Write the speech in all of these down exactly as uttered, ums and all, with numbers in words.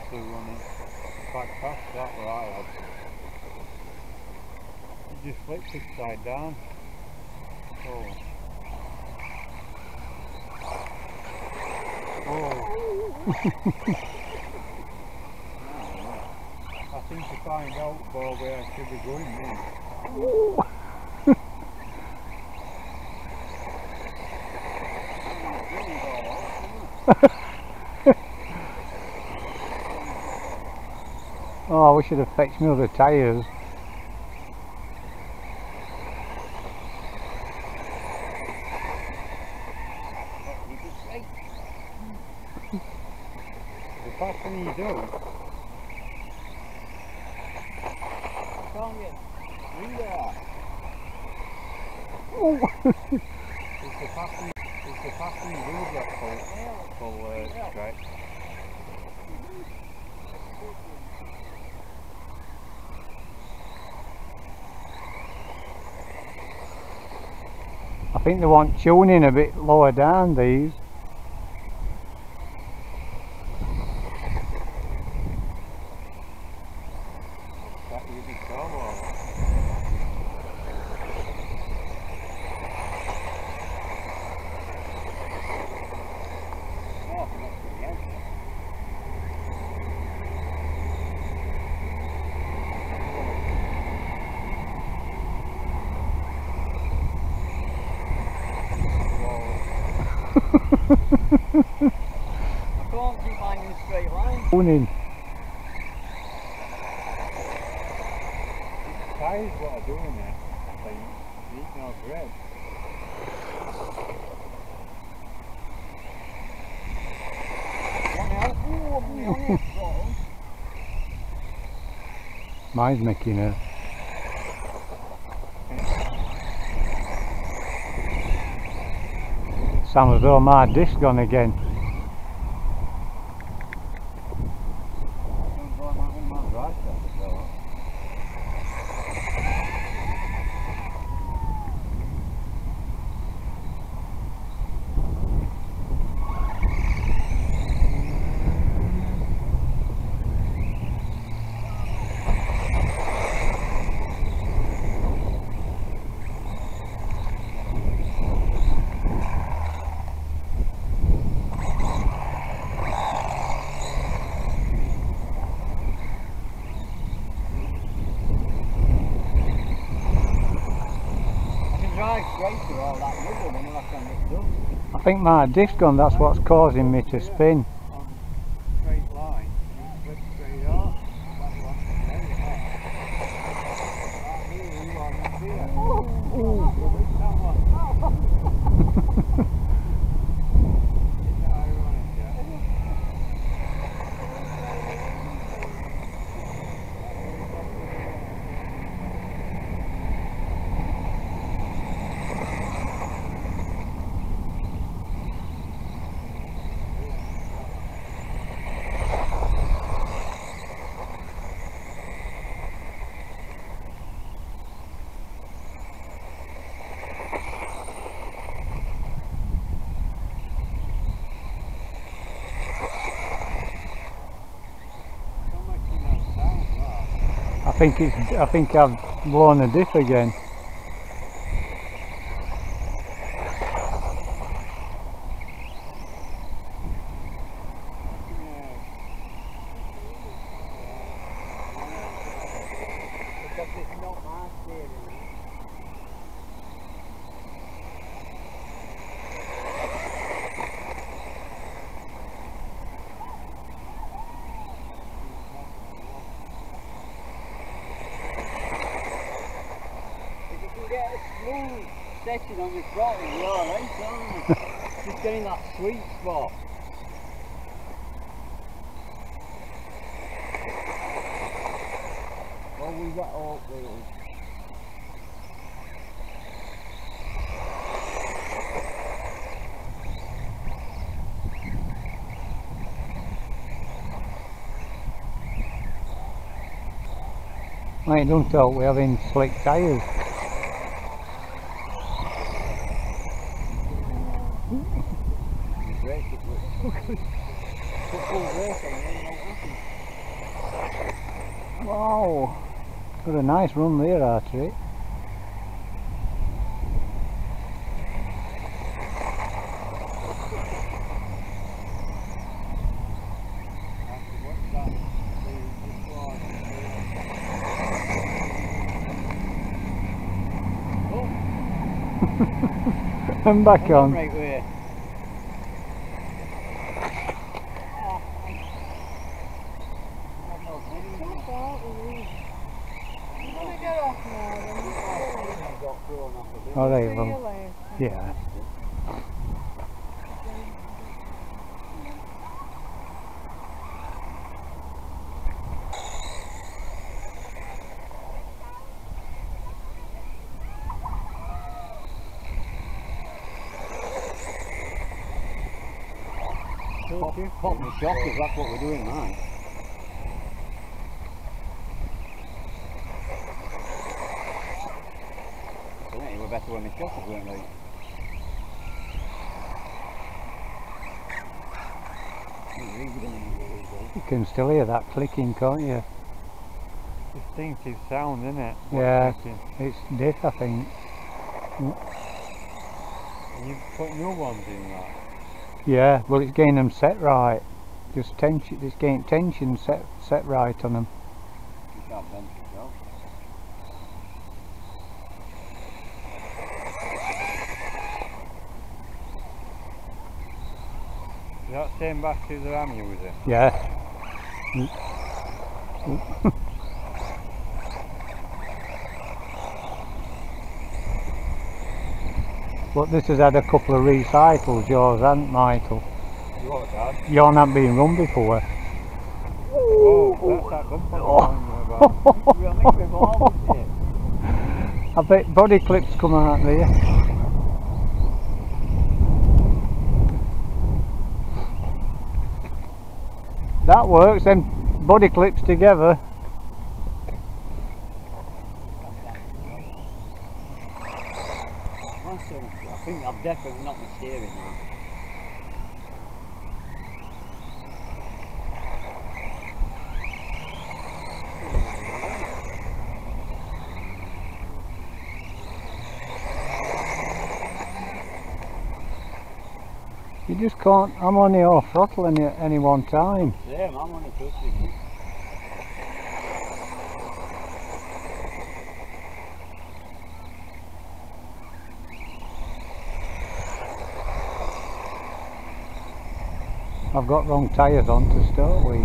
to running quite fast that where I had. It just flipped upside down. Oh. Oh. I think to find out for where I should be going then. Oh, I wish I'd have fetched me other tyres. The faster you do, Can't get through there. Oh. it's the faster, it's the faster you do that full, full uh, stretch. I think they want tuning a bit lower down, these. That you be solo. I can't keep finding a straight line. Tuning. Tyres what are doing it, I think. You eat no bread. Mine's making a... Sounds as though my disc's gone again. I think my disc's gone, that's what's causing me to spin. On a straight line, you flip straight off. That's one. There you are. Right here, you are not here. Oh, that one. Isn't that ironic, yeah? I think it's, I think I've blown a diff again. Get a smooth setting on the throttle, you're alright, aren't you? Just getting that sweet spot. Well, we got all wheels. Mate, don't talk, we're having slick tyres. Break it, look. Put full brake on, then it won't happen. Wow, got a nice run there, Archie. I'm back on. Right way. Alright, well, yeah. Pop, pop the shockers, that's what we're doing now. I think it were better when the shockers weren't right. You can still hear that clicking, can't you? Distinctive sound, isn't it? Yeah, Clicking. it's death, I think. And you've put new ones in that. Yeah, well, it's getting them set right. Just tension, it's getting tension set set right on them. You can't bend yourself. Is that same battery that I'm using? Yeah. But this has had a couple of recycles, yours and Michael. Yours, Dad? Yours haven't been run before. Oh, that's that bumper Oh. We'll make them all with it. I bet body clips come out there. That works, then body clips together. I think I've definitely not my steering now. You just can't, I'm only off throttle any, at any one time. Same, I'm only touching you. I've got wrong tyres on to start with.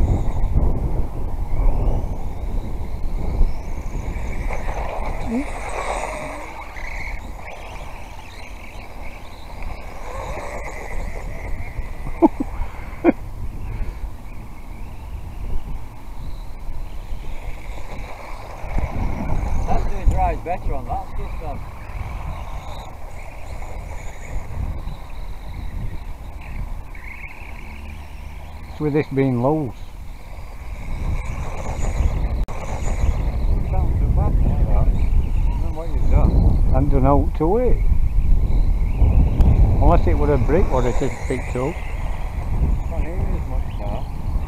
That's doing drives better on that stuff then. It's with this being loose. Sounds too bad like that. I don't know what you've done. And done out to it. Unless it were a brick what it has picked up. Can't hear you as much now.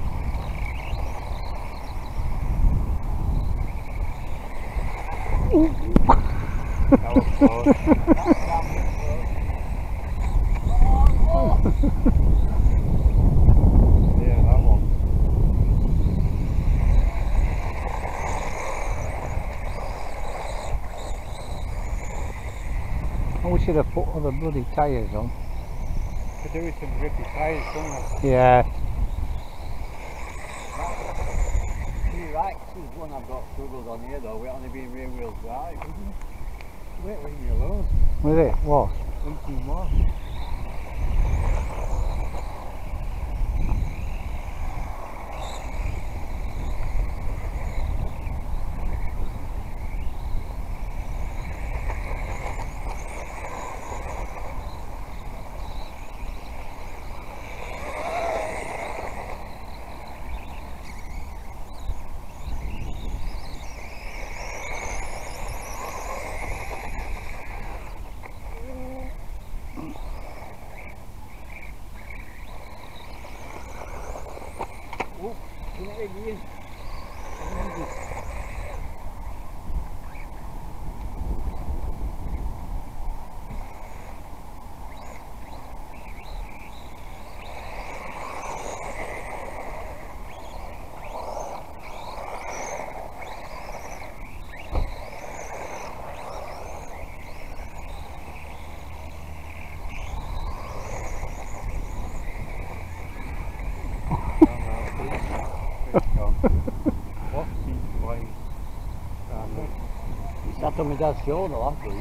That was close. Yeah, that one. Oh, we should have put other bloody tyres on. Could do with some grippy tyres, couldn't we? Yeah. You're right, this is one I've got struggles on here though, we're only being rear wheel drive. Wait, leave me alone. With it, what? eighteen more. Oh, can it again? That's on my dad's shoulder last week.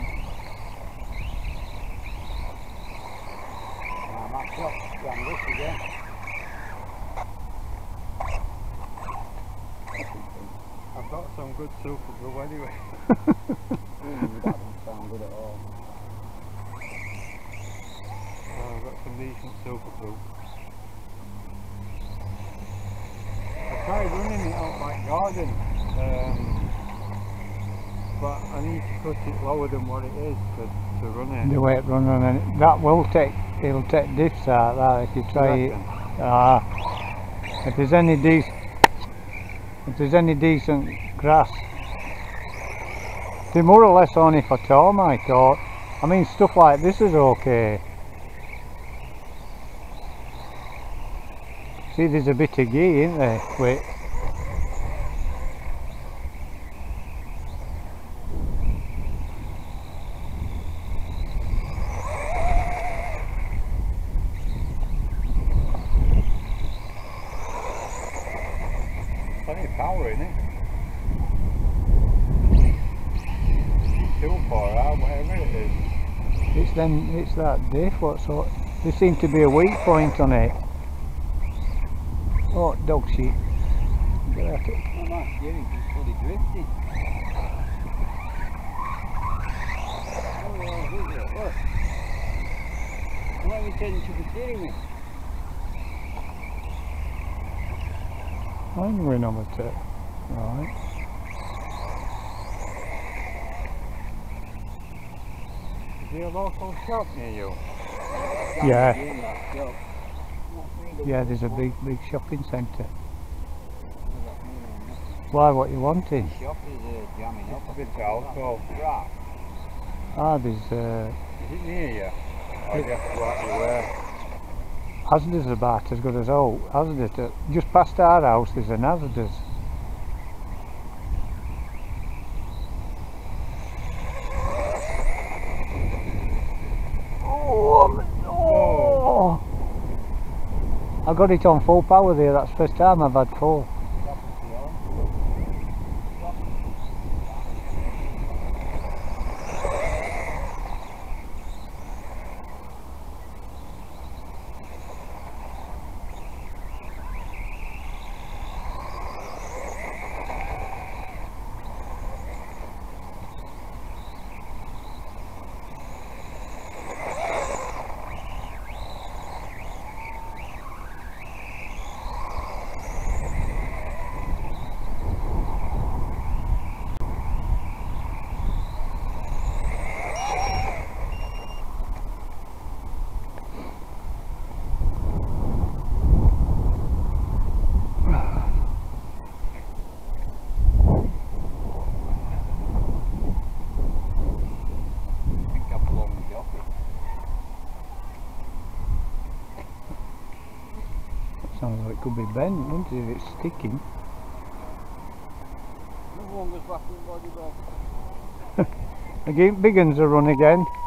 Nah, Max up, ran this again. I've got some good super glue anyway. Mm, that doesn't sound good at all. Oh, I've got some decent super glue. I tried running it out my garden, um, but I need to cut it lower than what it is to, to run it. The way it runs on it. That will take, it'll take diffs out that if you try it. Ah. If there's any decent, if there's any decent grass. They're more or less only for termite or, I mean stuff like this is okay. See there's a bit of gee isn't there? Wait. Plenty of power in it. Too far out, whatever it is. It's then it's that diff what sort there seems to be a weak point on it. Oh dog shit. Get at it. Well, that's getting bloody drifty. Oh, well, who's it? Look. Why are you telling you to steering me? I'm going on with it. Right. Is there a local shop near you? Yeah. Doing that, so. Yeah, there's a big big shopping centre. Why what you wanting? Shop is uh, jamming up. It's a bit of alcohol. Right. Ah there's uh Is it near you? Or do you have to go out your way? Asda's about as good as old. Asda, just past our house there's an Asda's. Oh, oh! I got it on full power there, that's the first time I've had full. Sounds like it could be bent, wouldn't it, if it's sticking? Another one goes back in the body box. Again, big uns are run again.